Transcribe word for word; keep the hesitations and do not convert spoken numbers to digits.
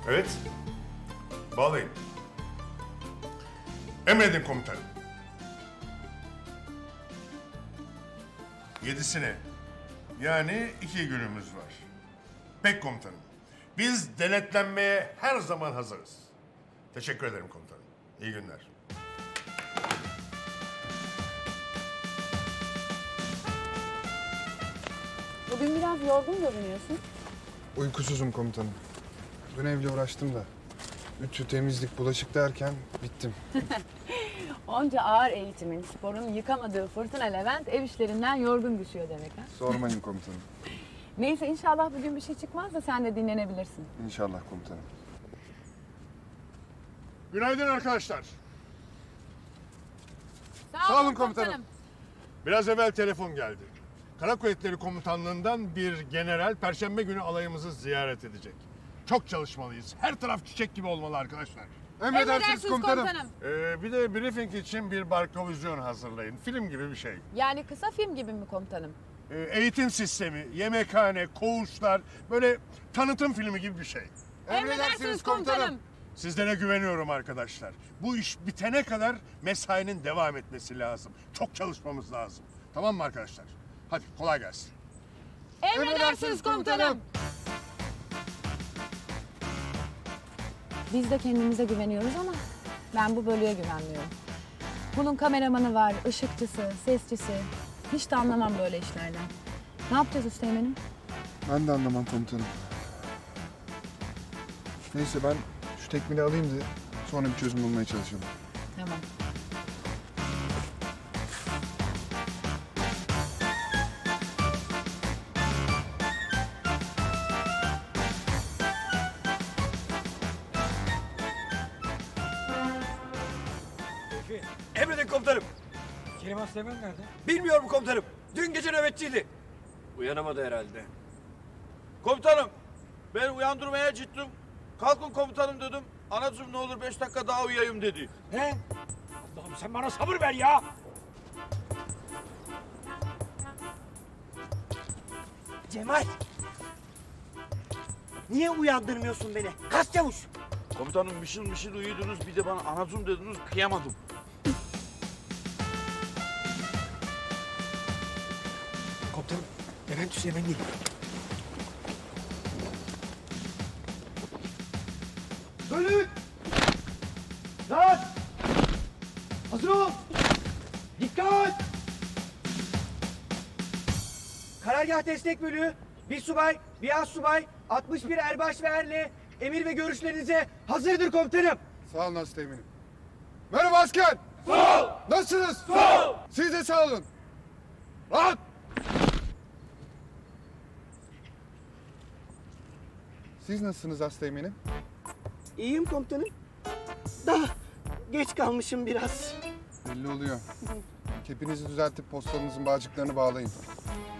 Evet. Bağlayın. Emredin komutanım. Yedisine. Yani iki günümüz var. Peki komutanım. Biz denetlenmeye her zaman hazırız. Teşekkür ederim komutanım. İyi günler. Bugün biraz yorgun görünüyorsun. Uykusuzum komutanım. Dün evle uğraştım da. Ütü, temizlik, bulaşık derken bittim. Onca ağır eğitimin, sporun yıkamadığı Fırtına Levent ev işlerinden yorgun düşüyor demek ha. Sormayın komutanım. Neyse inşallah bugün bir şey çıkmaz da sen de dinlenebilirsin. İnşallah komutanım. Günaydın arkadaşlar. Sağ, Sağ olun komutanım. Biraz evvel telefon geldi. Kara Kuvvetleri Komutanlığı'ndan bir general Perşembe günü alayımızı ziyaret edecek. Çok çalışmalıyız. Her taraf çiçek gibi olmalı arkadaşlar. Emredersiniz komutanım. Ee, bir de briefing için bir barkovizyon hazırlayın. Film gibi bir şey. Yani kısa film gibi mi komutanım? Ee, eğitim sistemi, yemekhane, koğuşlar, böyle tanıtım filmi gibi bir şey. Emredersiniz komutanım. Sizlere güveniyorum arkadaşlar. Bu iş bitene kadar mesainin devam etmesi lazım. Çok çalışmamız lazım. Tamam mı arkadaşlar? Hadi kolay gelsin. Emredersiniz komutanım. Biz de kendimize güveniyoruz ama ben bu bölüye güvenmiyorum. Bunun kameramanı var, ışıkçısı, sesçisi. Hiç de anlamam böyle işlerden. Ne yapacağız Üsteğmen'im? Ben de anlamam komutanım. Neyse ben şu tekmini alayım da sonra bir çözüm bulmaya çalışalım. Tamam. Emredin komutanım. Kerim Asteğmen nerede? Bilmiyorum komutanım. Dün gece nöbetçiydi. Uyanamadı herhalde. Komutanım, ben uyandırmaya gittim. Kalkın komutanım dedim. Anacığım ne olur beş dakika daha uyuyayım dedi. He? Allah'ım sen bana sabır ver ya. Cemal. Niye uyandırmıyorsun beni? Kas çavuş. Komutanım mışıl mışıl uyudunuz, bir de bana anacığım dediniz, kıyamadım. Komutanım, Levent Üsteğmen değil. Dönün! Rahat! Hazır ol! Dikkat! Karargah destek bölüğü, bir subay, bir az subay, altmış bir erbaş ve erle, emir ve görüşlerinize hazırdır komutanım. Sağ olun Asteğmen'im. Merhaba asker. Sağ ol. Nasılsınız? Sağ ol. Siz de sağ olun. Rahat. Siz nasılsınız Asteğmen'im? İyiyim komutanım. Daha geç kalmışım biraz. Belli oluyor. Kepinizi düzeltip postanızın bağcıklarını bağlayın.